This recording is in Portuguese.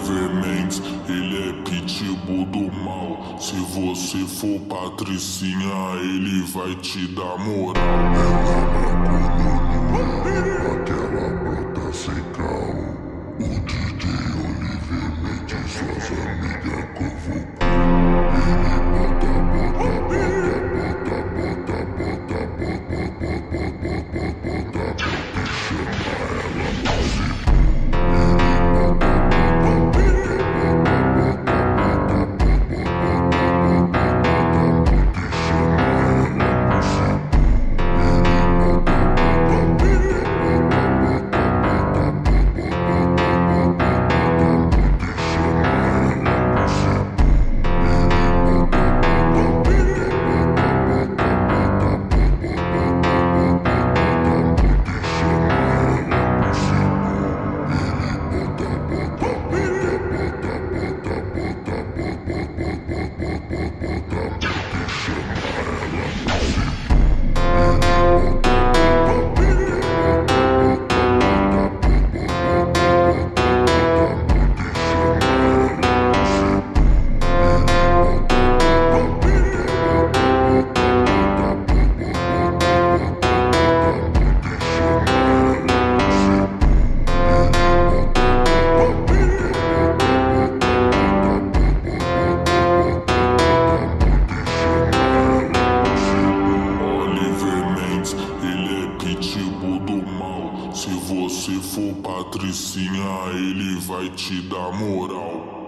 Oliver Mendes, ele é pitbull do mal. Se você for patricinha, ele vai te dar moral. Aquela brota sem carro. O DJ Oliver Mendes, suas amigas convocou. Ele bota, bota, bota, bota, bota, bota, bota, bota, bota, bota, e chama ela pra zipou. Ele bota, bota, bota, bota, bota, bota, bota, bota, bota, e chama ela pro zipou. Ele bota, bota, bota, bota, bota, bota, Se você for patricinha, ele vai te dar moral.